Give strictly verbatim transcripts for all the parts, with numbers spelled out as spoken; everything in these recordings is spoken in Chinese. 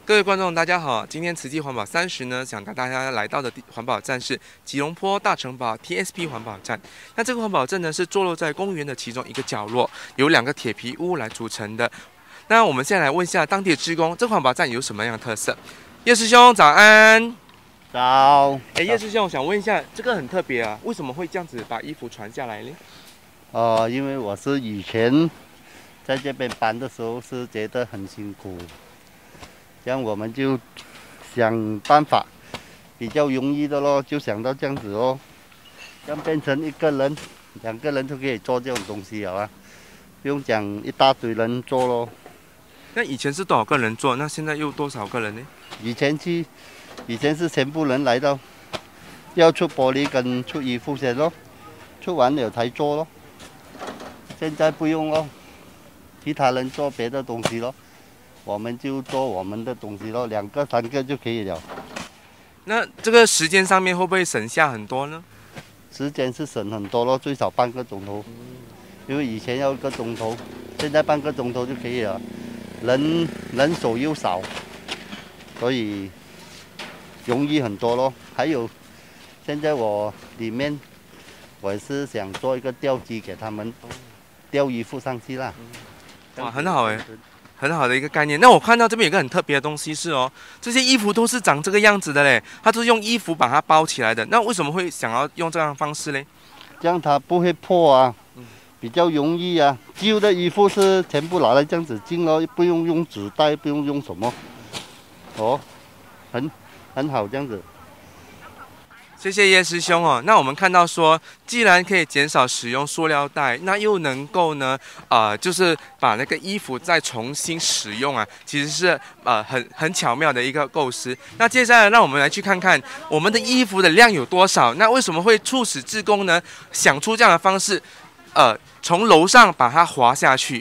各位观众，大家好！今天慈济环保三十呢，想带大家来到的环保站是吉隆坡大城堡 T S P 环保站。那这个环保站呢，是坐落在公园的其中一个角落，由两个铁皮屋来组成的。那我们现在来问一下当地的职工，这个环保站有什么样的特色？叶师兄，早安！ 早。 哎，叶师兄，我想问一下，这个很特别啊，为什么会这样子把衣服传下来呢？ 呃，因为我是以前在这边搬的时候是觉得很辛苦。 这样我们就想办法比较容易的咯，就想到这样子哦，这样变成一个人、两个人就可以做这种东西了啊，不用讲一大堆人做咯。 那以前是多少个人做？那现在又多少个人呢？ 以前去，以前是全部人来到，要出玻璃跟出衣服先咯，出完了才做咯。现在不用咯，其他人做别的东西咯。 我们就做我们的东西咯，两个三个就可以了。 那这个时间上面会不会省下很多呢？ 时间是省很多咯，最少半个钟头。因为以前要一个钟头，现在半个钟头就可以了。人人手又少，所以容易很多咯。还有，现在我里面我也是想做一个吊机给他们吊衣服上去啦。 哇，很好哎。 很好的一个概念。那我看到这边有个很特别的东西是哦，这些衣服都是长这个样子的嘞，它都是用衣服把它包起来的。那为什么会想要用这样的方式嘞？ 这样它不会破啊，比较容易啊。旧的衣服是全部拿来这样子浸咯，不用用纸袋，不用用什么，哦，很很好这样子。 谢谢叶师兄哦。那我们看到说，既然可以减少使用塑料袋，那又能够呢，呃，就是把那个衣服再重新使用啊，其实是呃很很巧妙的一个构思。那接下来让我们来去看看我们的衣服的量有多少。那为什么会促使志工呢想出这样的方式，呃，从楼上把它滑下去？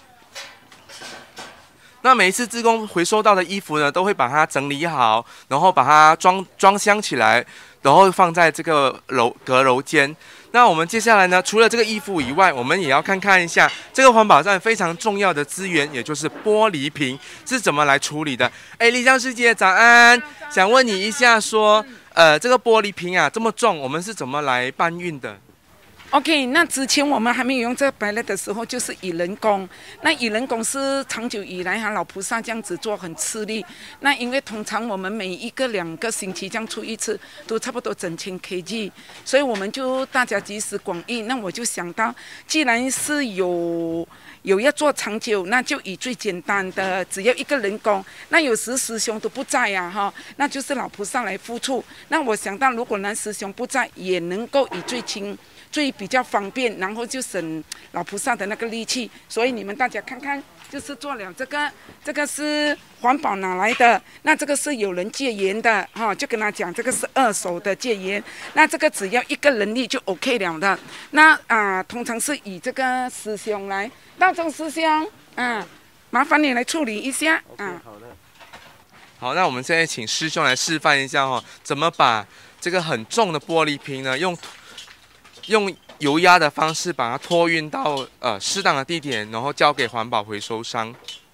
那每一次志工回收到的衣服呢，都会把它整理好，然后把它装装箱起来，然后放在这个楼阁楼间。那我们接下来呢，除了这个衣服以外，我们也要看看一下这个环保站非常重要的资源，也就是玻璃瓶是怎么来处理的。哎，丽江师姐早安，想问你一下说，呃，这个玻璃瓶啊这么重，我们是怎么来搬运的？ OK， 那之前我们还没有用这个白蜡的时候，就是以人工。那以人工是长久以来哈，老菩萨这样子做很吃力。那因为通常我们每一个两个星期这样出一次，都差不多整千 K G， 所以我们就大家集思广益。那我就想到，既然是有有要做长久，那就以最简单的，只要一个人工。那有时师兄都不在呀、啊、哈，那就是老菩萨来付出。那我想到，如果男师兄不在，也能够以最轻。 最比较方便，然后就省老菩萨的那个力气，所以你们大家看看，就是做了这个，这个是环保拿来的，那这个是有人戒烟的哈、哦，就跟他讲这个是二手的戒烟，那这个只要一个人力就 OK 了的。那啊、呃，通常是以这个师兄来，道中师兄啊，麻烦你来处理一下啊。 好的。 好，那我们现在请师兄来示范一下哈、哦，怎么把这个很重的玻璃瓶呢，用。 用油压的方式把它托运到呃适当的地点，然后交给环保回收商。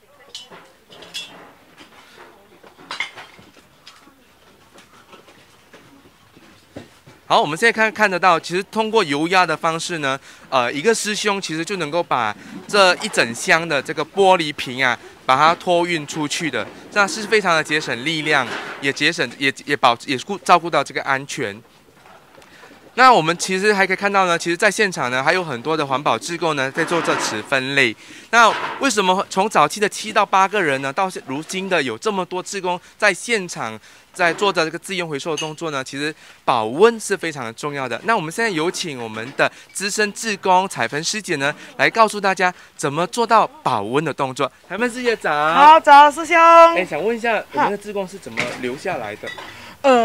好，我们现在看看得到，其实通过油压的方式呢，呃，一个师兄其实就能够把这一整箱的这个玻璃瓶啊，把它托运出去的，这样是非常的节省力量，也节省也也保也顾照顾到这个安全。 那我们其实还可以看到呢，其实在现场呢还有很多的环保志工呢在做这此分类。那为什么从早期的七到八个人呢，到如今的有这么多志工在现场在做的这个自用回收的动作呢？其实保温是非常的重要的。那我们现在有请我们的资深志工彩芬师姐呢，来告诉大家怎么做到保温的动作。彩芬师姐早。 好，早师兄。 哎，想问一下，我们的志工是怎么留下来的？ 呃，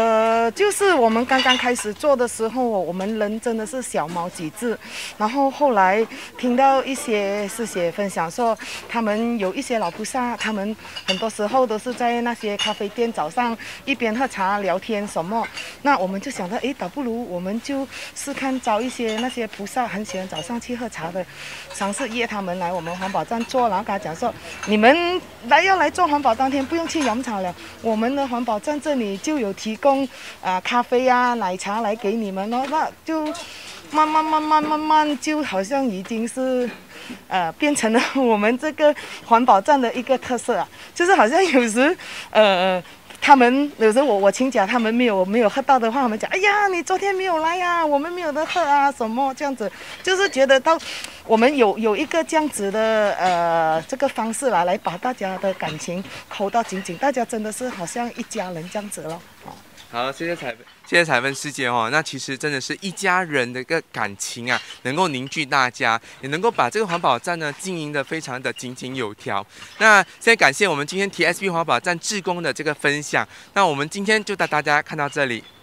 呃，就是我们刚刚开始做的时候，我们人真的是小毛几只，然后后来听到一些师姐分享说，他们有一些老菩萨，他们很多时候都是在那些咖啡店早上一边喝茶聊天什么，那我们就想到，哎，倒不如我们就试看找一些那些菩萨很喜欢早上去喝茶的，尝试约他们来我们环保站做，然后跟他讲说，你们来要来做环保当天不用去饮茶了，我们的环保站这里就有提供啊、呃、咖啡啊奶茶来给你们哦，那就慢慢慢慢慢慢就好像已经是呃变成了我们这个环保站的一个特色啊，就是好像有时呃他们有时候我我亲家他们没有没有喝到的话，他们讲哎呀你昨天没有来呀、啊，我们没有得喝啊什么这样子，就是觉得到我们有有一个这样子的呃这个方式啦，来把大家的感情扣到紧紧，大家真的是好像一家人这样子咯。 好，谢谢彩芬，谢谢彩芬师姐哦。那其实真的是一家人的一个感情啊，能够凝聚大家，也能够把这个环保站呢经营的非常的井井有条。那现在感谢我们今天 T S B 环保站志工的这个分享，那我们今天就带大家看到这里。